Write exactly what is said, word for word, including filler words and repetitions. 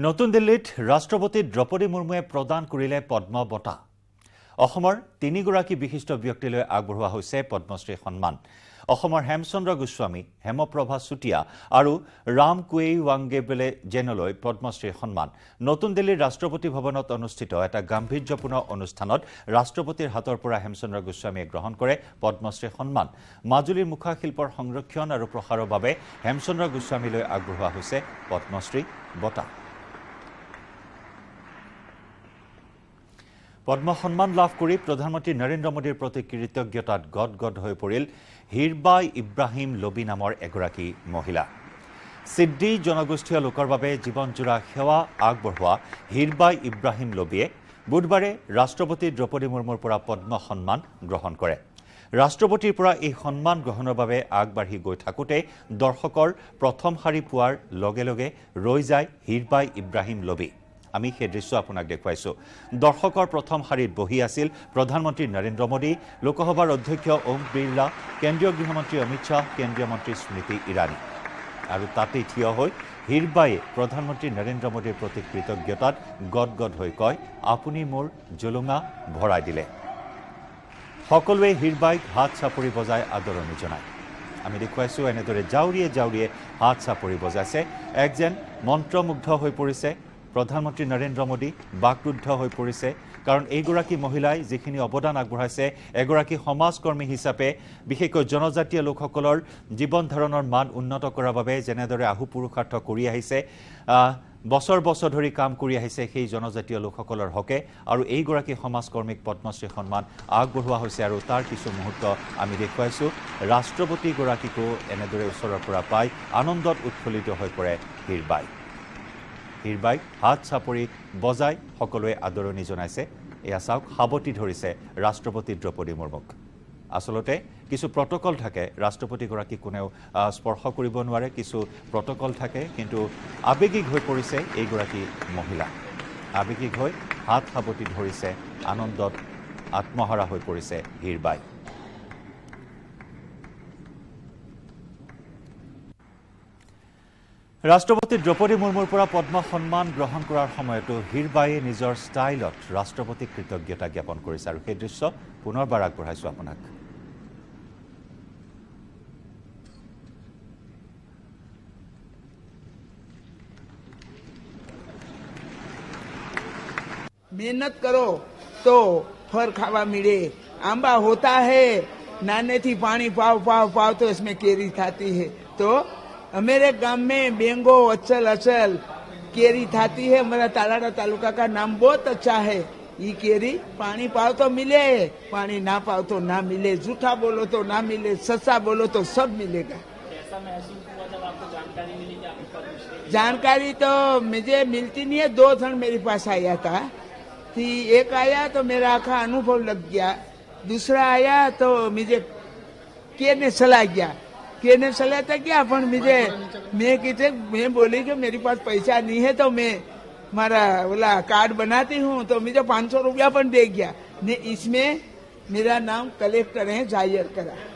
নতুন দিল্লীত ৰাষ্ট্ৰপতি দ্ৰৌপদী মুৰ্মুৱে প্ৰদান কৰিলে পদ্ম বঁটা। অসমৰ তিনিগৰাকী বিশিষ্ট ব্যক্তিলৈ আগবঢ়োৱা হৈছে পদ্মশ্ৰী সন্মান। অসমৰ হেমচন্দ্ৰ গোস্বামী, হেমপ্ৰভা চুতীয়া আৰু ৰাম কুৱেই ৱাংগেবেলে জেনলৈ পদ্মশ্ৰীৰ সন্মান। নতুন দিল্লীৰ ৰাষ্ট্ৰপতি ভৱনত অনুষ্ঠিত এটা গাম্ভীৰ্যপূৰ্ণ অনুষ্ঠানত ৰাষ্ট্ৰপতিৰ হাতৰ পৰা হেমচন্দ্ৰ গোস্বামীয়ে গ্ৰহণ কৰে পদ্মশ্ৰীৰ সন্মান। মাজুলীৰ মুখা শিল্পৰ সংৰক্ষণ আৰু প্ৰসাৰৰ বাবে হেমচন্দ্ৰ গোস্বামীলৈ আগবঢ়োৱা হৈছে পদ্মশ্ৰী বঁটা। পদ্ম সন্মান লাভ কৰি প্ৰধানমন্ত্ৰী নৰেন্দ্ৰ মোদীৰ প্ৰতি কৃতজ্ঞতাত গদগদ হৈ পৰিল হিৰবাই ইব্ৰাহিম লবি নামৰ এগৰাকী মহিলা। সিদ্ধি জনগোষ্ঠীয় লোকৰ বাবে জীৱনজোৰা সেৱা আগবঢ়োৱা হিৰবাই ইব্ৰাহিম লবিয়ে বুধবাৰে ৰাষ্ট্ৰপতি দ্ৰৌপদী মুৰ্মুৰ পৰা পদ্ম সন্মান গ্ৰহণ কৰে। ৰাষ্ট্ৰপতিৰ পৰা এই সন্মান গ্ৰহণৰ বাবে আগবাঢ়ি গৈ থাকোঁতে দৰ্শকৰ প্ৰথম শাৰী পোৱাৰ লগে লগে ৰৈ যায় হিৰবাই ইব্ৰাহিম লবি। আমি সেই দৃশ্য আপোনাক দেখুৱাইছো। দৰ্শকৰ প্ৰথম শাৰীত বহি আছিল প্ৰধানমন্ত্ৰী নৰেন্দ্ৰ মোদী, লোকসভাৰ অধ্যক্ষ ওম বিৰলা, কেন্দ্ৰীয় গৃহমন্ত্ৰী অমিত শ্বাহ, কেন্দ্ৰীয় মন্ত্ৰী স্মৃতি ইৰাণী। আৰু তাতেই থিয় হৈ হিৰবাইয়ে প্ৰধানমন্ত্ৰী নৰেন্দ্ৰ মোদীৰ প্ৰতি কৃতজ্ঞতাত গদগদ হৈ কয়, আপুনি মোৰ জুলুঙা ভৰাই দিলে। সকলোৱে হিৰবাইক হাত চাপৰি বজাই আদৰণি জনায়। আমি দেখুৱাইছো এনেদৰে জাউৰিয়ে জাউৰিয়ে হাত চাপৰি বজাইছে। এক যেন মন্ত্ৰমুগ্ধ হৈ পৰিছে প্ৰধানমন্ত্ৰী নৰেন্দ্ৰ মোদী, বাকৰুদ্ধ হৈ পৰিছে। কাৰণ এইগৰাকী মহিলাই যিখিনি অৱদান আগবঢ়াইছে, এগৰাকী সমাজকৰ্মী হিচাপে বিশেষকৈ জনজাতীয় লোকসকলৰ জীৱন ধাৰণৰ মান উন্নত কৰাৰ বাবে যেনেদৰে আহু পুৰুষাৰ্থ কৰি আহিছে, বছৰ বছৰ ধৰি কাম কৰি আহিছে সেই জনজাতীয় লোকসকলৰ হকে, আৰু এইগৰাকী সমাজকৰ্মীক পদ্মশ্ৰী সন্মান আগবঢ়োৱা হৈছে। আৰু তাৰ কিছু মুহূৰ্ত আমি দেখুৱাইছো। ৰাষ্ট্ৰপতিগৰাকীকো এনেদৰে ওচৰৰ পৰা পাই আনন্দত উৎফুল্লিত হৈ পৰে হিৰবাই। হিৰবাইক হাত চাপৰি বজাই সকলোৱে আদৰণি জনাইছে। এয়া চাওক, সাৱটি ধৰিছে ৰাষ্ট্ৰপতি দ্ৰৌপদী মুৰ্মুক। আচলতে কিছু প্ৰটকল থাকে, ৰাষ্ট্ৰপতিগৰাকী কোনেও স্পৰ্শ কৰিব নোৱাৰে, কিছু প্ৰটকল থাকে, কিন্তু আৱেগিক হৈ পৰিছে এইগৰাকী মহিলা। আৱেগিক হৈ হাত সাৱটি ধৰিছে, আনন্দত আত্মহাৰা হৈ পৰিছে হিৰবাই। ৰাষ্ট্ৰপতি দ্ৰৌপদী মুৰ্মুৰ পৰা পদ্ম সন্মান গ্ৰহণ কৰাৰ সময়তো হিৰবাইয়ে নিজৰ ষ্টাইলত ৰাষ্ট্ৰপতিক কৃতজ্ঞতা জ্ঞাপন কৰিছে। আৰু সেই দৃশ্য পুনৰবাৰ আগবঢ়াইছো আপোনাক। मेहनत करो तो फल खावा मिले। आंबा होता है, नाने थी पानी पाव पाव पाव तो इसमें केरी थाती है। तो मेरे गांव में बेंगो अचल अचल केरी थाती है। मेरा तालाड़ा तालुका का नाम बहुत अच्छा है। ये केरी पानी पाओ तो मिले, पानी ना पाओ तो ना मिले, झूठा बोलो तो ना मिले, सच्चा बोलो तो सब मिलेगा। ऐसा महसूस हुआ जब आपको जानकारी मिली कि आपके पास? जानकारी तो मुझे मिलती नहीं है। दो जन मेरे पास आया था। कि एक आया तो मेरा आखा अनुभव लग गया, दूसरा आया तो मुझे कहने चला गया कहने चला था क्या अपन मुझे मैं किसे मैं बोली कि मेरे पास पैसा नहीं है तो मैं मारा बोला कार्ड बनाती हूँ, तो मुझे पाँच सौ रुपया अपन दे गया ने। इसमें मेरा नाम कलेक्टर है जाहिर करा।